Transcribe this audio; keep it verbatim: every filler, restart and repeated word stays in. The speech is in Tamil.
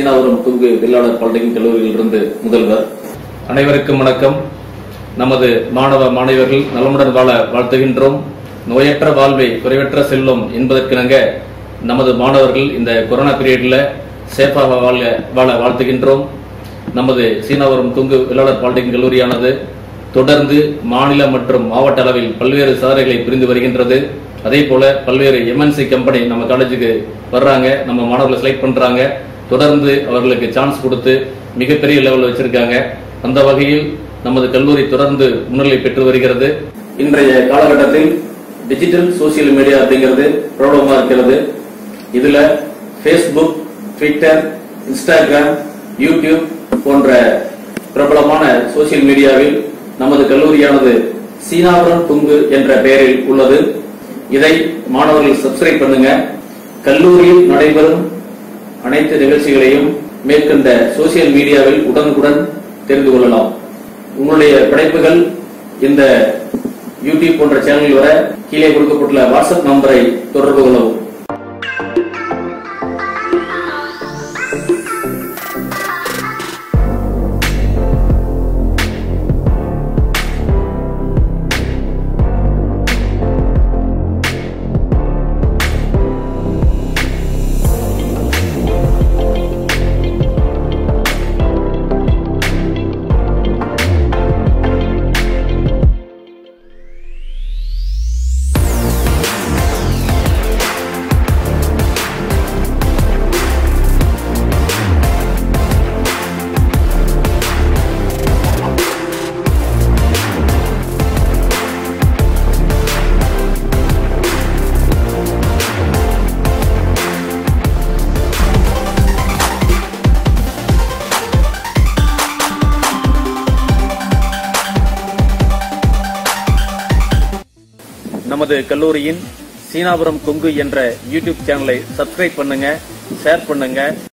சீனாபுரம் கொங்கு வேளாளர் பாலிடெக்னிக் கல்லூரியிலிருந்து முதல்வர். அனைவருக்கும் வணக்கம். நமது மாணவ மாணவர்கள் நலமுடன் வாழ வாழ்த்துகின்றோம். நோயற்ற வாழ்வை குறைவற்ற செல்வம் என்பதற்கிணங்க நமது மாணவர்கள் இந்த கொரோனா பீரியட்ல சேஃபாக வாழ வாழ வாழ்த்துகின்றோம். நமது சீனாபுரம் கொங்கு வேளாளர் பாலிடெக்னிக் கல்லூரியானது தொடர்ந்து மாநில மற்றும் மாவட்ட அளவில் பல்வேறு சாதனைகளை புரிந்து வருகின்றது. அதே போல பல்வேறு எம்என்சி கம்பெனி நம்ம காலேஜுக்கு வர்றாங்க, நம்ம மாணவர்களை செலக்ட் பண்றாங்க. தொடர்ந்து அவர்களுக்கு சான்ஸ் கொடுத்து மிகப்பெரிய லெவலில் வச்சிருக்காங்க. அந்த வகையில் நமது கல்லூரி தொடர்ந்து முன்னிலை பெற்று வருகிறது. இன்றைய காலகட்டத்தில் டிஜிட்டல் சோசியல் மீடியா அப்படிங்கிறது பிரபலமா இருக்கிறது. இதுல பேஸ்புக், ட்விட்டர், இன்ஸ்டாகிராம், யூடியூப் போன்ற பிரபலமான சோசியல் மீடியாவில் நமது கல்லூரியானது சீனாபுரம் கொங்கு என்ற பெயரில் உள்ளது. இதை மாணவர்கள் சப்ஸ்கிரைப் பண்ணுங்க. கல்லூரியில் நடைபெறும் அனைத்து நிகழ்ச்சிகளையும் மேற்கண்ட சோசியல் மீடியாவில் உடனுக்குடன் தெரிந்து கொள்ளலாம். உங்களுடைய படைப்புகள் இந்த யூடியூப் போன்ற சேனலில் வர கீழே கொடுக்கப்பட்டுள்ள வாட்ஸ்அப் நம்பரை தொடர்பு கொள்ளவும். நமது கல்லூரியின் சீனாபுரம் கொங்கு என்ற யூடியூப் சேனலை சப்ஸ்கிரைப் பண்ணுங்க, ஷேர் பண்ணுங்க.